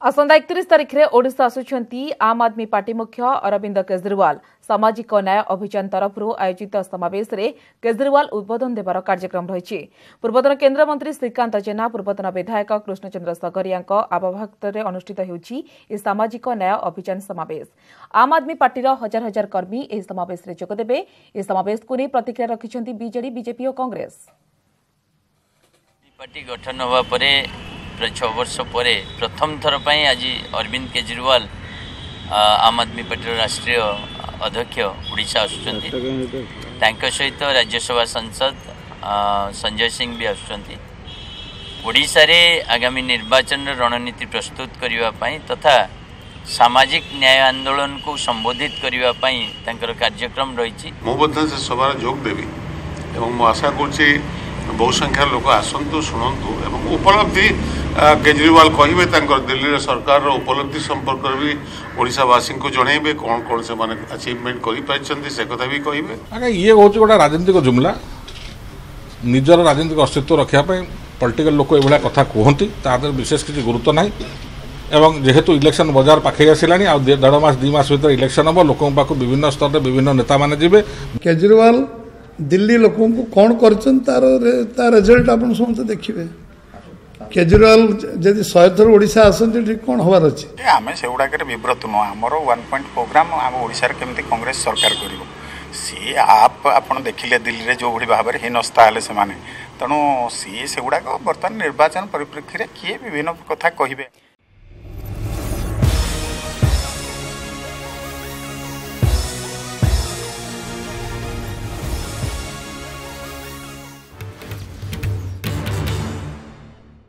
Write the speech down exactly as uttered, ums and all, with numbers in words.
आसंता एकतीस तारिख में ओडिशा आसुछंती आम आदमी पार्टी मुख्य अरविंद केजरीवाल सामाजिक न्याय अभियान तरफ आयोजित समावेश में केजरीवाल उद्बोधन देवार कार्यक्रम रही। पूर्वतन केन्द्रमंत्री श्रीकांत जेना पूर्वतन विधायक कृष्णचंद्र सगरिया आवाभक्तर अनुष्ठित होउछि सामाजिक न्याय अभियान समावेश। आम आदमी पार्टी हजार हजार कर्मी इस समावेश में जोगदेवे। इस समावेश को नहीं प्रतिक्रिया रखिछंती बीजेडी बीजेपी और कांग्रेस। पार्टी गठन होगा परे प्राय छह वर्ष पर प्रथम थर पर आज अरविंद केजरीवाल आम आदमी पार्टी राष्ट्रीय अध्यक्ष ओडिशा आसुचंती। सहित राज्यसभा सांसद संजय सिंह भी आसुचंती। ओडिशा रे आगामी निर्वाचन रणनीति प्रस्तुत करने तथा सामाजिक न्याय आंदोलन को संबोधित करने कार्यक्रम रही। मुझे से सभा जोग देवी और आशा करुँची बहु संख्यार लोक आसतु शुणु एवं उपलब्धि केजरीवाल कहे दिल्ली सरकार उपलब्धि संपर्क भी ओडिशावासी को जनइबे कौन कौन से माने अचीवमेंट कर कथा भी कहे। आगे ये हूँ गोटे राजनीतिक जुमला निजर राजनीतिक अस्तित्व रखापी पॉलिटिकल लोक ये कथा कहती तार विशेष किसी गुरुत्व ना एवं जेहेतु इलेक्शन बजार पाखे आसला डेढ़ मास दुई मास भर इलेक्शन हम लोक पाक विभिन्न स्तर में विभिन्न नेता मैंने जी। केजरीवाल दिल्ली लोक कौन कर तार रिजल्ट आप समझते देखिए। केजरीवाल जदि शहे थर ओडिशा आसती कौन हबार अच्छे आम से गुड़ाक विव्रत नुह आमर वन पॉइंट प्रोग्राम आम ओडिशा केमती कांग्रेस सरकार कर सी आप आपड़ देखिले दिल्ली में जो भाव में हीनस्ता हेले से तेणु सी से गुड़ाक बर्तमान निर्वाचन परिप्रेक्षी किए विभिन्न कथा कहे।